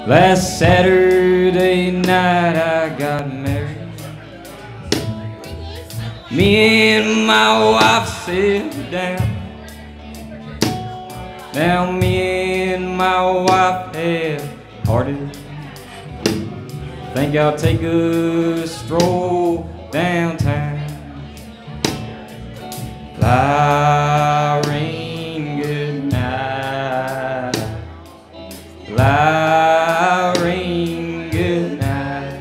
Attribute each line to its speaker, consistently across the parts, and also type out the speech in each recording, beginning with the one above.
Speaker 1: Last Saturday night I got married. Me and my wife sat down. Now me and my wife have parted. Think I'll take a stroll downtown. Irene, good night. Irene, good night.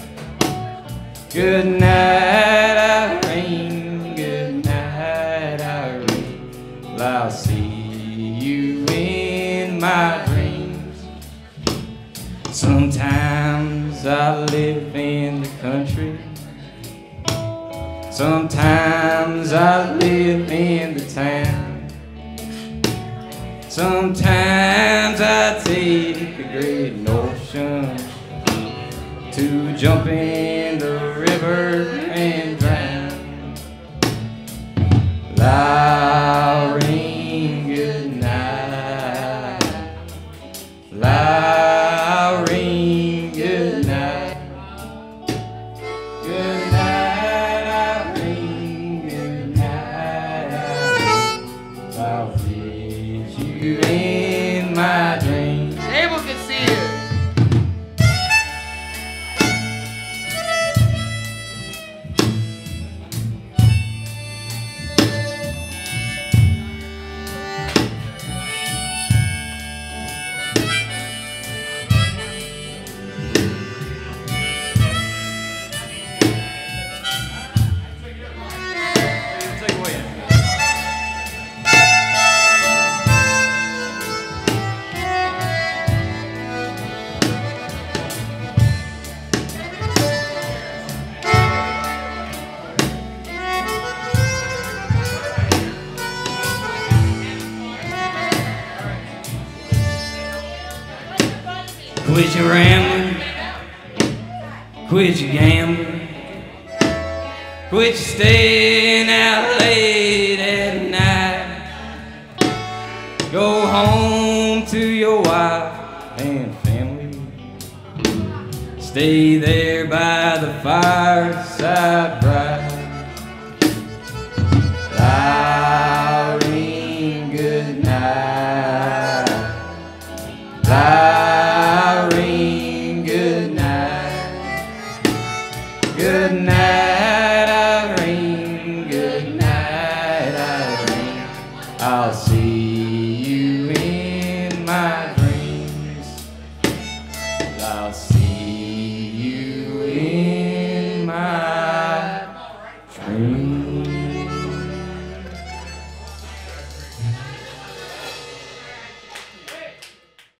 Speaker 1: Good night, Irene. Good night, Irene. I'll see you in my dreams. Sometimes I live in the country. Sometimes I live in the town. Sometimes I take the great ocean to jump in the river and drown. Irene, good night. Irene, good night. Good night, Irene. Good night, Irene. I'll see you in my dreams.
Speaker 2: Abel can see it.
Speaker 1: Quit your rambling, quit your gambling, quit your staying out late at night. Go home to your wife and family. Stay there by the fireside bright.